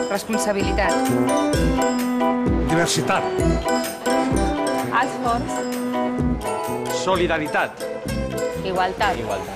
Responsabilitat. Diversitat. Alts forts. Solidaritat. Igualtat.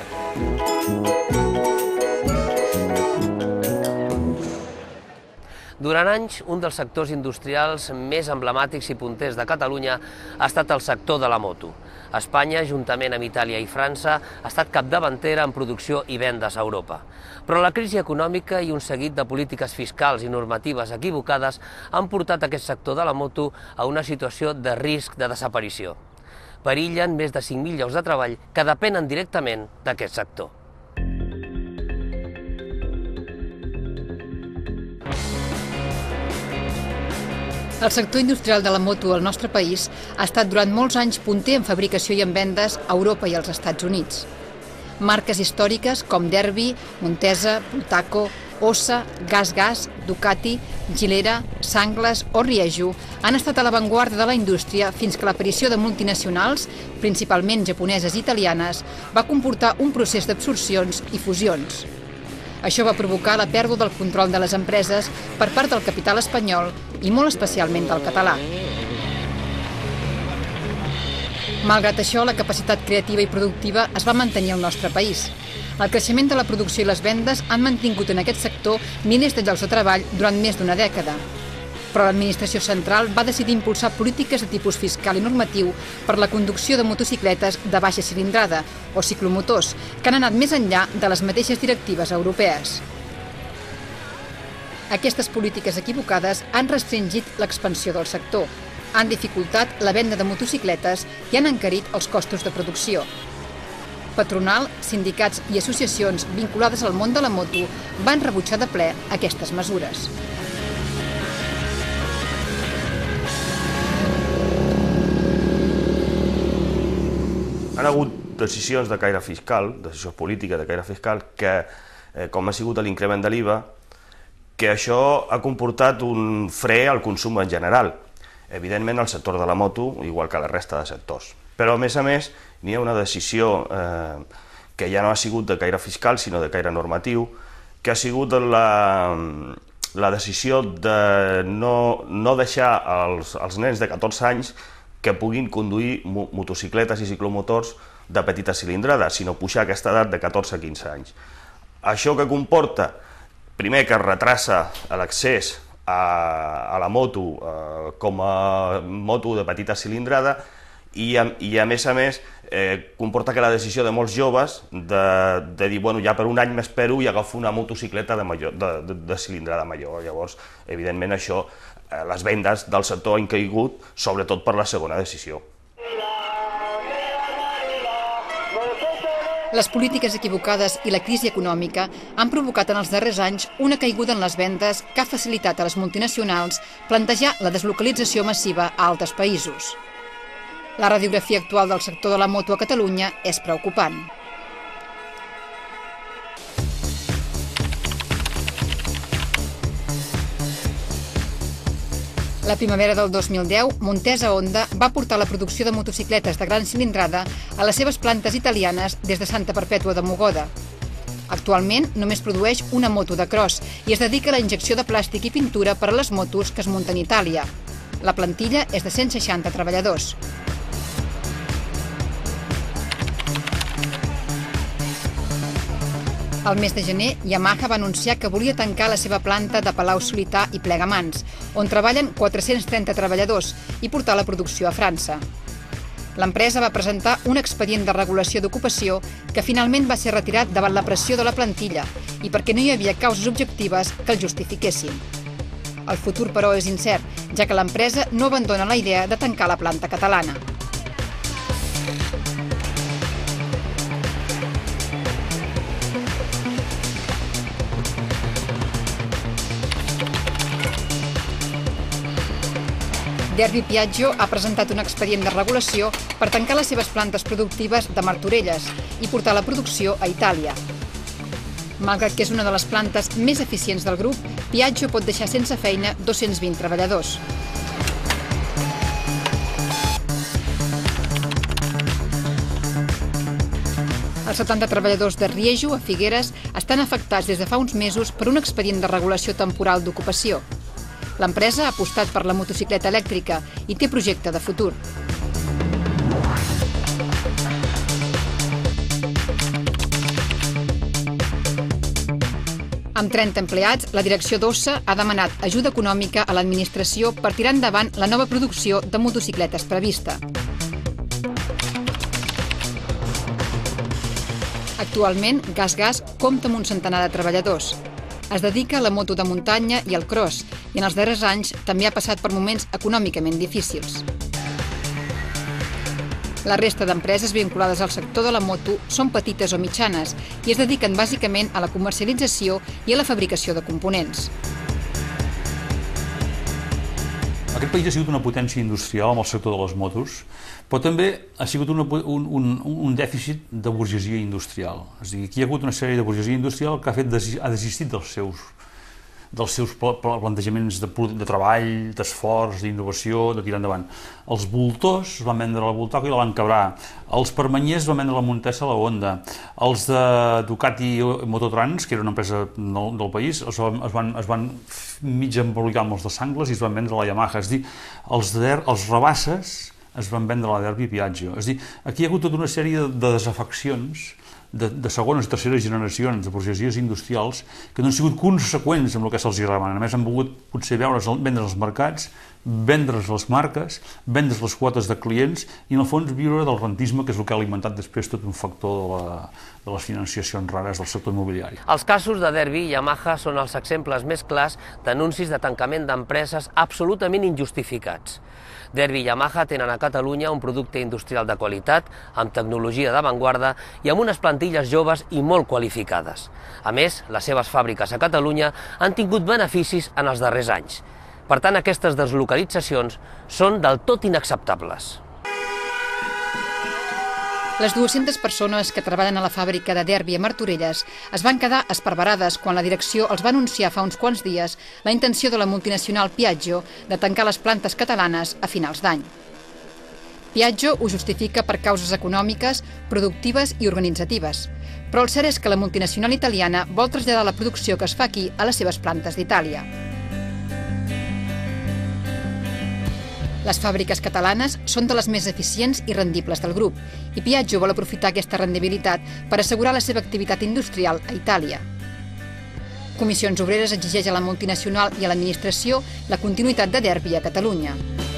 Durant anys, un dels sectors industrials més emblemàtics i punters de Catalunya ha estat el sector de la moto. Espanya, juntament amb Itàlia i França, ha estat capdavantera en producció i vendes a Europa. Però la crisi econòmica i un seguit de polítiques fiscals i normatives equivocades han portat aquest sector de la moto a una situació de risc de desaparició. Perillen més de 5.000 llocs de treball que depenen directament d'aquest sector. El sector industrial de la moto al nostre país ha estat durant molts anys punter en fabricació i en vendes a Europa i als Estats Units. Marques històriques com Derby, Montesa, Bultaco, Ossa, Gas, Ducati, Gilera, Sangles o Rieju han estat a l'avantguarda de la indústria fins que l'aparició de multinacionals, principalment japoneses i italianes, va comportar un procés d'absorcions i fusions. Això va provocar la pèrdua del control de les empreses per part del capital espanyol i molt especialment del català. Malgrat això, la capacitat creativa i productiva es va mantenir al nostre país. El creixement de la producció i les vendes han mantingut en aquest sector milers de llocs de treball durant més d'una dècada. Però l'administració central va decidir impulsar polítiques de tipus fiscal i normatiu per la conducció de motocicletes de baixa cilindrada o ciclomotors, que han anat més enllà de les mateixes directives europees. Aquestes polítiques equivocades han restringit l'expansió del sector, han dificultat la venda de motocicletes i han encarit els costos de producció. Patronal, sindicats i associacions vinculades al món de la moto van rebutjar de ple aquestes mesures. Han hagut decisions de caire fiscal, decisió política de caire fiscal, que, com ha sigut l'increment de l'IVA, que això ha comportat un fre al consum en general. Evidentment, al sector de la moto, igual que la resta de sectors. Però, a més, n'hi ha una decisió que ja no ha sigut de caire fiscal, sinó de caire normatiu, que ha sigut la decisió de no deixar als nens de 14 anys que puguin conduir motocicletes i ciclomotors de petita cilindrada, sinó pujar aquesta edat de 14 a 15 anys. Això que comporta, primer, que retrassa l'accés a la moto com a moto de petita cilindrada i a més, comporta que la decisió de molts joves de dir, bueno, ja per un any m'espero i agafo una motocicleta de cilindrada major. Llavors, evidentment, això, les vendes del sector han caigut, sobretot per la segona decisió. Les polítiques equivocades i la crisi econòmica han provocat en els darrers anys una caiguda en les vendes que ha facilitat a les multinacionals plantejar la deslocalització massiva a altres països. La radiografia actual del sector de la moto a Catalunya és preocupant. La primavera del 2010, Montesa Honda va portar la producció de motocicletes de gran cilindrada a les seves plantes italianes des de Santa Perpètua de Mogoda. Actualment només produeix una moto de cross i es dedica a la injecció de plàstic i pintura per a les motos que es munten a Itàlia. La plantilla és de 160 treballadors. Al mes de gener, Yamaha va anunciar que volia tancar la seva planta de Palau-solità i Plegamans, on treballen 430 treballadors, i portar la producció a França. L'empresa va presentar un expedient de regulació d'ocupació que finalment va ser retirat davant la pressió de la plantilla i perquè no hi havia causes objectives que el justifiquessin. El futur, però, és incert, ja que l'empresa no abandona la idea de tancar la planta catalana. Derby Piaggio ha presentat un expedient de regulació per tancar les seves plantes productives de Martorelles i portar la producció a Itàlia. Malgrat que és una de les plantes més eficients del grup, Piaggio pot deixar sense feina 220 treballadors. Els 70 treballadors de Riejo, a Figueres, estan afectats des de fa uns mesos per un expedient de regulació temporal d'ocupació. L'empresa ha apostat per la motocicleta elèctrica i té projecte de futur. Amb 30 empleats, la direcció d'Ossa ha demanat ajuda econòmica a l'administració per tirar endavant la nova producció de motocicletes prevista. Actualment, GasGas compta amb un centenar de treballadors. Es dedica a la moto de muntanya i al cross, i en els darrers anys també ha passat per moments econòmicament difícils. La resta d'empreses vinculades al sector de la moto són petites o mitjanes i es dediquen bàsicament a la comercialització i a la fabricació de components. Aquest país ha sigut una potència industrial amb el sector de les motos, però també ha sigut un dèficit de burgesia industrial. És a dir, aquí hi ha hagut una sèrie de burgesia industrial que ha desistit dels seus plantejaments de treball, d'esforç, d'innovació, de tirar endavant. Els Voltors van vendre la Voltaco i la van quebrar. Els Permanyers van vendre la Montesa a la Honda. Els de Ducati Mototrans, que era una empresa del país, es van mig embolicar amb els de Sangles i es van vendre a la Yamaha. És a dir, els Rabasses es van vendre a la Derbi Piaggio. És a dir, aquí hi ha hagut tota una sèrie de desafeccions de segones i terceres generacions de burgesies industrials que no han sigut conseqüents amb el que se'ls remana. A més, han volgut potser vendre els mercats, vendre's les marques, vendre's les quotes de clients i, en el fons, viure del rentisme, que és el que ha alimentat després tot un factor de les financiacions rares del sector immobiliari. Els casos de Derbi i Yamaha són els exemples més clars d'anuncis de tancament d'empreses absolutament injustificats. Derbi i Yamaha tenen a Catalunya un producte industrial de qualitat, amb tecnologia d'avantguarda i amb unes plantilles joves i molt qualificades. A més, les seves fàbriques a Catalunya han tingut beneficis en els darrers anys. Per tant, aquestes deslocalitzacions són del tot inacceptables. Les 200 persones que treballen a la fàbrica de Derbi a Martorelles es van quedar esparverades quan la direcció els va anunciar fa uns quants dies la intenció de la multinacional Piaggio de tancar les plantes catalanes a finals d'any. Piaggio ho justifica per causes econòmiques, productives i organitzatives, però el cert és que la multinacional italiana vol traslladar la producció que es fa aquí a les seves plantes d'Itàlia. Les fàbriques catalanes són de les més eficients i rendibles del grup i Piaggio vol aprofitar aquesta rendibilitat per assegurar la seva activitat industrial a Itàlia. Comissions Obreres exigeix a la multinacional i a l'administració la continuïtat de Derbi a Catalunya.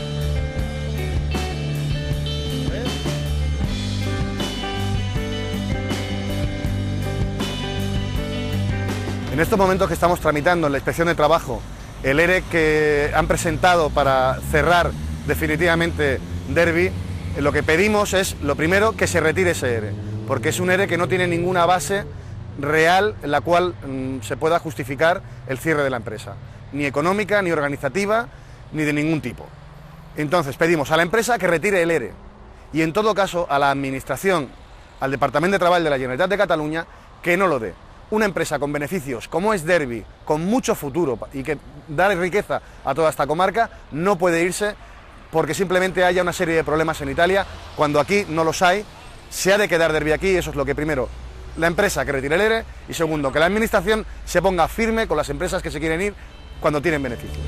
En estos momentos que estamos tramitando en la Inspección de Trabajo el ERE que han presentado para cerrar definitivamente Derbi, lo que pedimos es, lo primero, que se retire ese ERE, porque es un ERE que no tiene ninguna base real en la cual se pueda justificar el cierre de la empresa, ni económica, ni organizativa, ni de ningún tipo. Entonces pedimos a la empresa que retire el ERE y en todo caso a la Administración, al Departamento de Trabajo de la Generalitat de Cataluña, que no lo dé. Una empresa con beneficios como es Derbi, con mucho futuro y que da riqueza a toda esta comarca, no puede irse porque simplemente haya una serie de problemas en Italia, cuando aquí no los hay. Se ha de quedar Derbi aquí, eso es lo que primero, la empresa que retire el ERE, y segundo, que la Administración se ponga firme con las empresas que se quieren ir cuando tienen beneficios.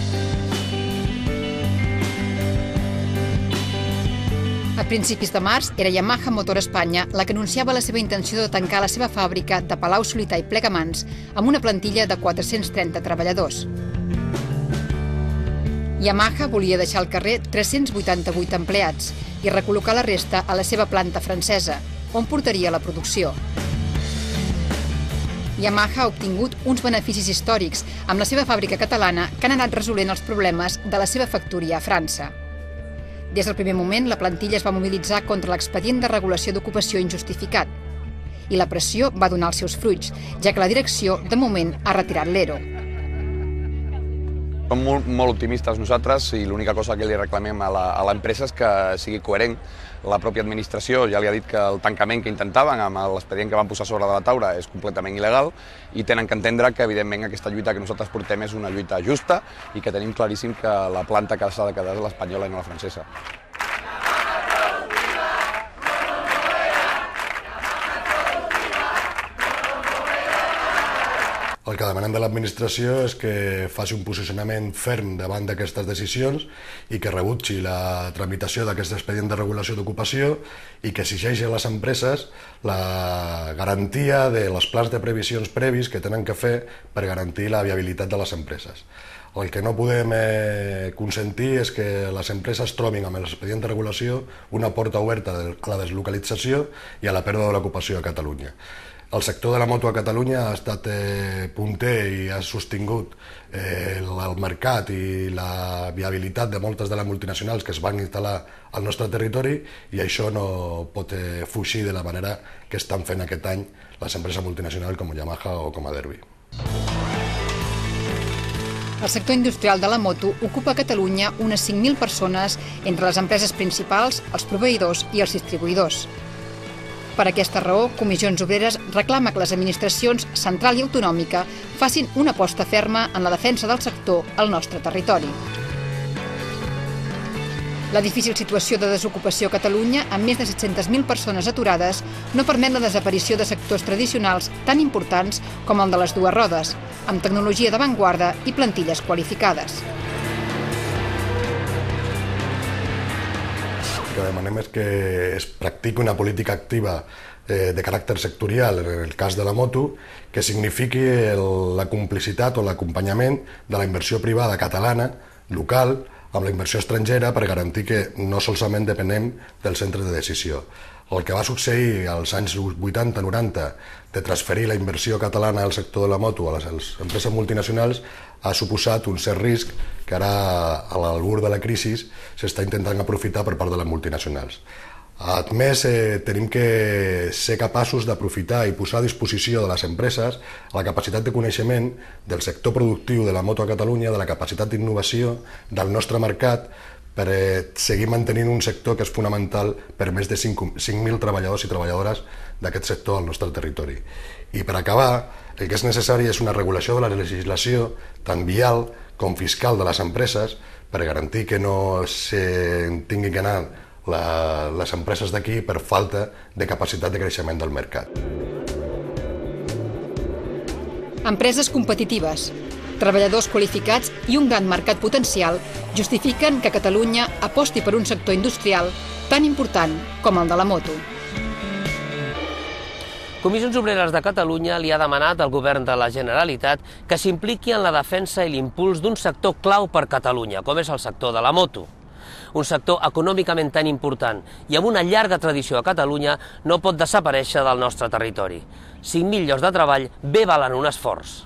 A principis de març era Yamaha Motor Espanya la que anunciava la seva intenció de tancar la seva fàbrica de Palau-solità i Plegamans amb una plantilla de 430 treballadors. Yamaha volia deixar al carrer 388 empleats i recol·locar la resta a la seva planta francesa, on portaria la producció. Yamaha ha obtingut uns beneficis històrics amb la seva fàbrica catalana que han anat resolent els problemes de la seva factoria a França. Des del primer moment, la plantilla es va mobilitzar contra l'expedient de regulació d'ocupació injustificat i la pressió va donar els seus fruits, ja que la direcció, de moment, ha retirat l'ERO. Som molt optimistes nosaltres i l'única cosa que li reclamem a l'empresa és que sigui coherent. La pròpia administració ja li ha dit que el tancament que intentaven amb l'expedient que van posar sobre de la taula és completament il·legal i tenen que entendre que, evidentment, aquesta lluita que nosaltres portem és una lluita justa i que tenim claríssim que la planta que s'ha de quedar és l'espanyola i no la francesa. El que demanem de l'administració és que faci un posicionament ferm davant d'aquestes decisions i que rebutgi la tramitació d'aquest expedient de regulació d'ocupació i que exigeixi a les empreses la garantia dels plans de previsions previs que tenen que fer per garantir la viabilitat de les empreses. El que no podem consentir és que les empreses trobin amb l'expedient de regulació una porta oberta a la deslocalització i a la pèrdua de l'ocupació a Catalunya. El sector de la moto a Catalunya ha estat punter i ha sostingut el mercat i la viabilitat de moltes de les multinacionals que es van instal·lar al nostre territori i això no pot fugir de la manera que estan fent aquest any les empreses multinacionals com Yamaha o com a Derbi. El sector industrial de la moto ocupa a Catalunya unes 5.000 persones entre les empreses principals, els proveïdors i els distribuïdors. Per aquesta raó, Comissions Obreres reclama que les administracions central i autonòmica facin una aposta ferma en la defensa del sector al nostre territori. La difícil situació de desocupació a Catalunya, amb més de 700.000 persones aturades, no permet la desaparició de sectors tradicionals tan importants com el de les dues rodes, amb tecnologia d'avantguarda i plantilles qualificades. El que demanem és que es practiqui una política activa de caràcter sectorial, en el cas de la moto, que signifiqui la complicitat o l'acompanyament de la inversió privada catalana, local, amb la inversió estrangera per garantir que no solament depenem del centre de decisió. El que va succeir als anys 80-90 de transferir la inversió catalana al sector de la moto a les empreses multinacionals ha suposat un cert risc que ara, a l'albur de la crisi, s'està intentant aprofitar per part de les multinacionals. A més, tenim que ser capaços d'aprofitar i posar a disposició de les empreses la capacitat de coneixement del sector productiu de la moto a Catalunya, de la capacitat d'innovació del nostre mercat, per seguir mantenint un sector que és fonamental per més de 5.000 treballadors i treballadores d'aquest sector al nostre territori. I per acabar, el que és necessari és una regulació de la legislació tant vial com fiscal de les empreses per garantir que no tinguin que anar les empreses d'aquí per falta de capacitat de creixement del mercat. Empreses competitives, treballadors qualificats i un gran mercat potencial justifiquen que Catalunya aposti per un sector industrial tan important com el de la moto. Comissions Obreres de Catalunya li ha demanat al govern de la Generalitat que s'impliqui en la defensa i l'impuls d'un sector clau per Catalunya, com és el sector de la moto. Un sector econòmicament tan important i amb una llarga tradició a Catalunya no pot desaparèixer del nostre territori. 5.000 llocs de treball bé valen un esforç.